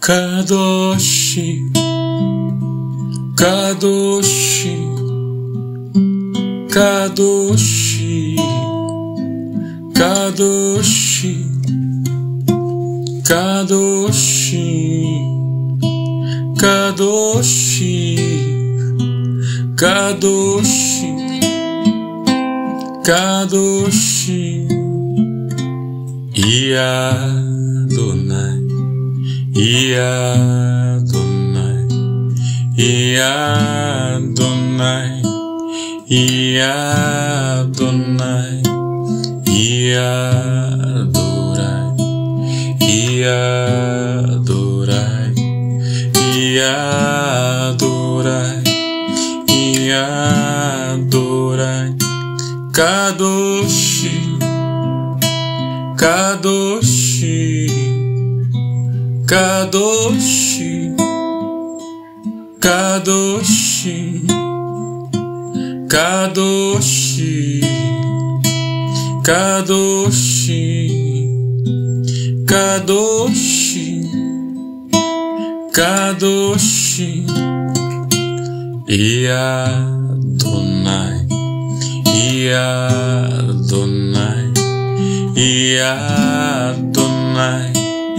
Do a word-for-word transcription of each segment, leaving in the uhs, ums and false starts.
Kadoshi, Kadoshi, Kadoshi, Kadoshi, Kadoshi, Kadoshi, Kadoshi, Kadoshi, Adonai, Adonai, Adonai, Adonai, Adorai, Adorai, Adorai, Adorai, Kadoshi, Kadoshi, Kadoshi, Kadoshi, Kadoshi, Kadoshi, Kadoshi, Kadoshi, Adonai, Adonai, Adonai,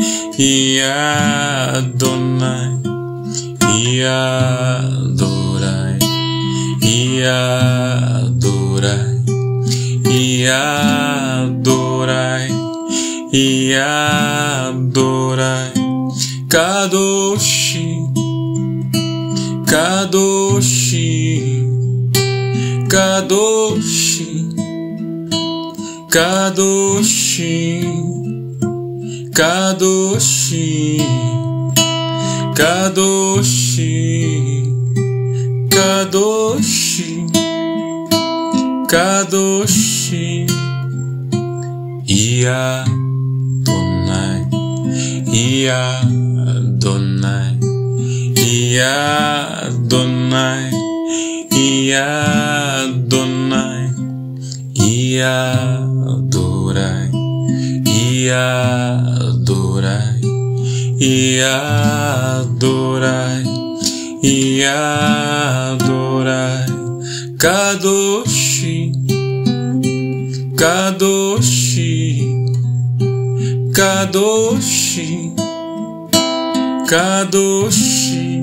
Adonai, Adorai, Adorai, Adorai, Adorai, Kadoshi, Kadoshi, Kadoshi, Kadoshi, Kadoshi, Kadoshi, Kadoshi, Kadoshi, Adonai, Adonai, Adonai, Adonai, Adorai, Adorai, Adorai, Adorai, Kadoshi, Kadoshi, Kadoshi, Kadoshi,